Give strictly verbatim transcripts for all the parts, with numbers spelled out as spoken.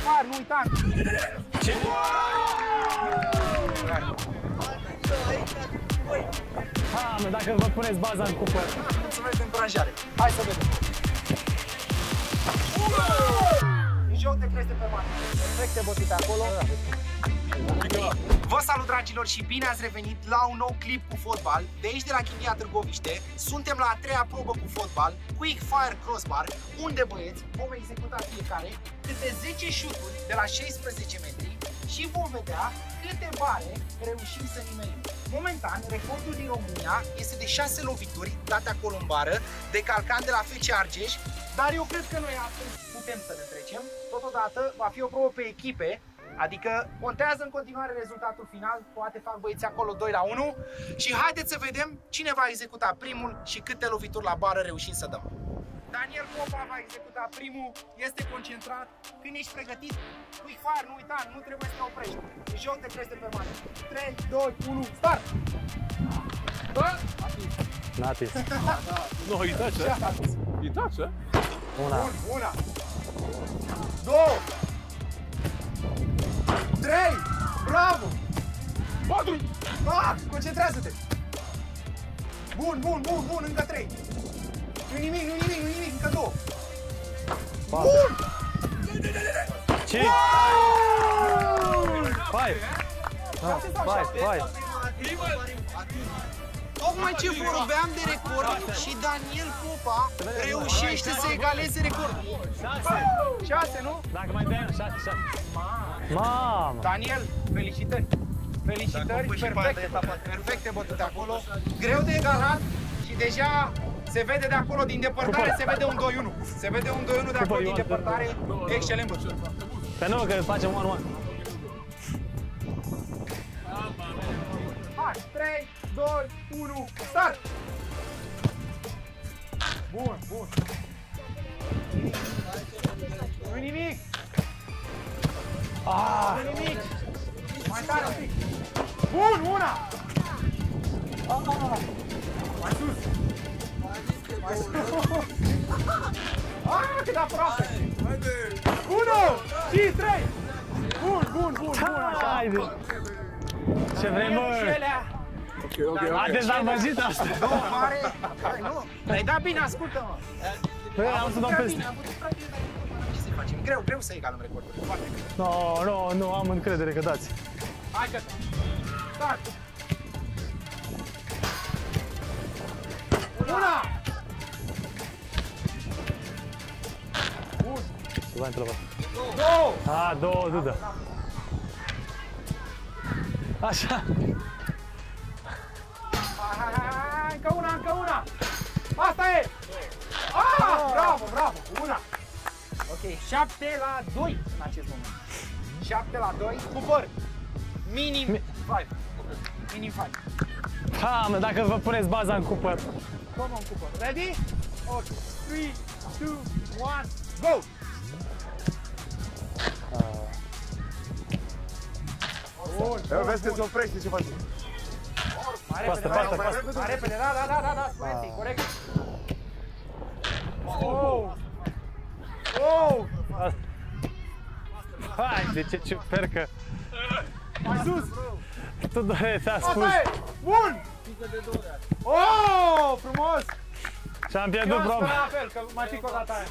fire, nu uita! Ce? Mamă, dacă vă puneți baza în cupă. Mulțumesc de încurajare. Hai să vedem. În joc te crește pe mare. Perfecte bătute acolo. Vă salut, dragilor, și bine ați revenit la un nou clip cu fotbal de aici de la Chimia Târgoviște. Suntem la a treia probă cu fotbal, Quick Fire Crossbar, unde, băieți, vom executa fiecare câte zece șuturi de la șaisprezece metri și vom vedea câte bare reușim să nimerim. Momentan, recordul din România este de șase lovituri date acolo în bară, de calcan de la F C Argeș, dar eu cred că noi astăzi putem să ne trecem. Totodată va fi o probă pe echipe, adică contează în continuare rezultatul final, poate fac băieții acolo doi la unu și haideți să vedem cine va executa primul și câte lovituri la bară reușim să dăm. Daniel Popa va executa primul, este concentrat, când ești pregătit, quick fire, nu uita, nu trebuie să te oprești. În joc te crește pe mare. trei, doi, unu, start! Bă! N-a atins. Nu, îi tace? Îi tace? Una. Bun, una. Două. Trei. Bravo! Patru. Ah, concentrează-te! Bun, bun, bun, bun, încă trei. Nu nimic, nu nimic, nu nimic, încă două. Patru. Bun! Cinci. Five. Five, five. Tocmai ce vorbeam de record și Daniel Popa reușește să egaleze recordul. Șase. șase, nu? Dacă mai dai, șase, șase. Mamă! Daniel, felicitări! Felicitări, perfecte, perfecte bătute acolo. Greu de egalat și deja se vede de acolo din depărtare, se vede un doi unu. Se vede un doi unu de acolo din depărtare. Excelent bătut. Pe nu, că facem one one. Hai, trei, doi, unu, start! Bun, bun. Nu-i nimic! Ah! Nu-i nimic! Mai tare un pic! Bun, una! Mai sus! Mai sus! Ah, cât aproape! Unu! Și trei! Bun, bun, bun, bun, așa! Haide! Ce vrei, mă? Ok, ok, ok. Haideți la măjit asta! Două mare! Hai, nu! Ai dat bine, ascultă-mă! Băi, am să dau peste. Ce să facem? Greu, greu să egalăm recordul. Foarte greu. No, no, nu, am încredere că dați. Hai că start! Una! Bun! Ce vai întrebat? Două! A, două, dudă. Așa. Hai, hai, hai, încă una, încă una! Asta e! Ah, bravo, bravo! Una! Ok, șapte la doi în acest moment. șapte la doi, cu păr. Minim cinci. Minim cinci. Ha, mă, dacă vă puneți baza în cupă. Come on, cupă. Ready? Ok. trei, doi, unu, go! Bun, Eu vezi că se oprește ce face. mai Pastă, repede, pastă, mai pastă. repede, mai repede, da, da, da, da, da, spune-ți, corect. Oh! Oh! Hai, de ce ciupercă? Mai sus! Tu doi ți-a spus. Asta e! Bun! Oh, frumos! Și-am Eu pierdut am proba. spus la fel, că mai pic o dată aia.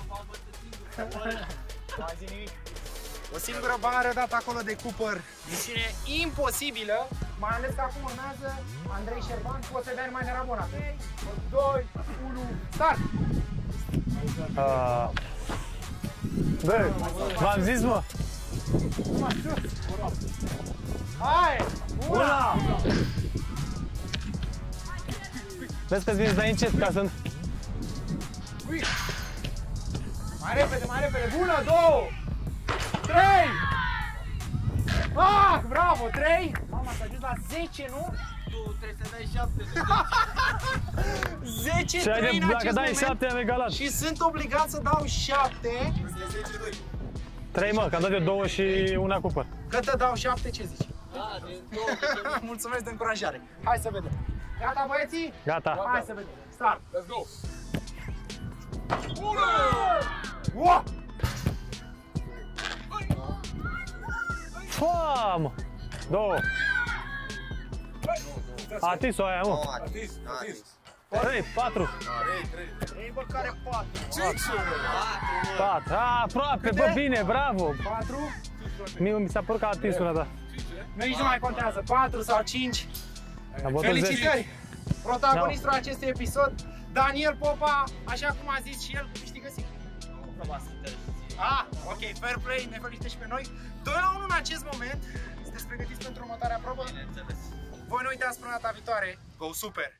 Nu mai zi nimic. O singură bară dată acolo de Cooper. Misiune imposibilă, mai ales că acum urmează Andrei Șerban, poți să dai numai de Ramona. trei, doi, unu, start! Ah. Bă, v-am zis, mă. Mai sus! Hai! Una! Vezi că-ți vin să dai încet ca să... Mai repede, mai repede! Bună! Două! Trei! Ah, bravo! Trei! Mama, s-a ajuns la zece, nu? Tu trebuie să dai șapte. zece, Și trei în dacă acest dai moment. șapte, am egalat. Și sunt obligat să dau șapte. Trei, mă, că am dat eu două și una cupă. Că te dau șapte, ce zici? Da, de două. Mulțumesc de încurajare. Hai să vedem. Gata, băieții? Gata. Hai să vedem. Start. Let's go! Wow! Foamă! Două. A atins-o aia, mă. Atins, atins. Trei, patru. Ei, bă, care patru? Cinci. Patru. A, aproape, bă, bine, bravo. Patru? Mie mi s-a părut că a atins una ta. Nici nu mai contează, patru sau cinci. A bătut zece. Felicitări! Protagonistul acestui episod, Daniel Popa, așa cum a zis și el, câștigă sigur. Ah, ok, fair play, ne felicită și pe noi. doi la unu în acest moment. Sunteți pregătiți pentru următoarea probă? Bineînțeles. Voi nu uitați până data viitoare. Go super!